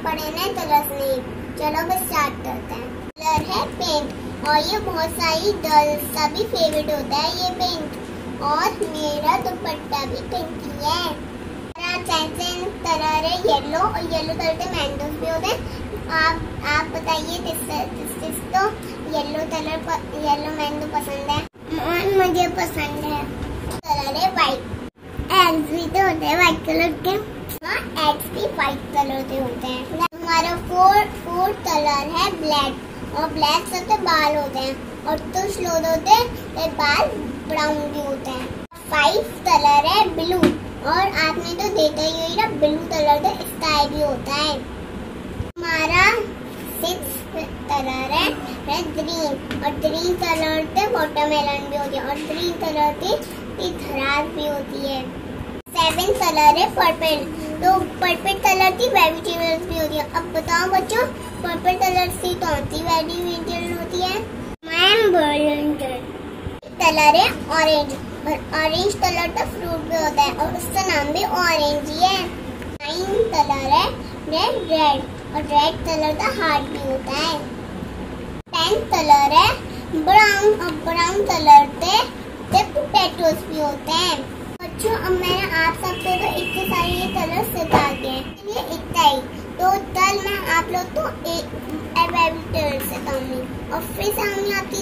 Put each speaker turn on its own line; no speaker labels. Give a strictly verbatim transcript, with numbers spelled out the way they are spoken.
पढ़े ना कलर्स नहीं। चलो बस स्टार्ट करते हैं। कलर है पेंट और ये बहुत सारी गर्ल्स का भी फेवरेट होता है ये पेंट। और मेरा दुपट्टा भी पिंक ही है। कलर है येलो और येलो कलर के मैंगोस भी होते हैं। आप आप बताइए किस किस किस को येलो कलर येलो मैंगो पसंद है? मुझे पसंद है। कलर है व्हाइट। एग्स भी तो होते हैं व्हाइट कलर के। हाँ, एग्स भी व्हाइट कलर के होते हैं। हमारा फोर्थ फोर्थ कलर है ब्लैक और ब्लैक सबके बाल होते हैं और कुछ लोग होते हैं बाल ब्राउन भी होते हैं। फाइव कलर है ब्लू और आपने तो देखा ही होगा ब्लू कलर का स्काई भी होता है। हमारा सिक्स कलर है, है ग्रीन और ग्रीन कलर के वाटरमेलन भी होती है और ग्रीन कलर की घास भी होती है। सेवन कलर है पर्पल, तो पर्पल कलर की वेजिटेबल्स भी होती है। अब बताओ बच्चों पर्पल कलर की कौन सी वेजिटेबल होती है? मैम बोलेंगे। कलर है ऑरेंज और ऑरेंज कलर का फ्रूट भी होता है और उसका नाम भी ऑरेंज ही है। नाइन कलर है रेड रेड और रेड कलर का हार्ट भी होता है। टेन कलर है ब्राउन और ब्राउन कलर के पोटैटोस भी होते हैं। बच्चों अब मैंने आप सबको तो इतने सारे कलर सिखा दिए हैं, ये इतना ही। तो कल मैं आप लोग को एक वेजिटेबल सिखाऊंगी और फिर से आऊंगी आपकी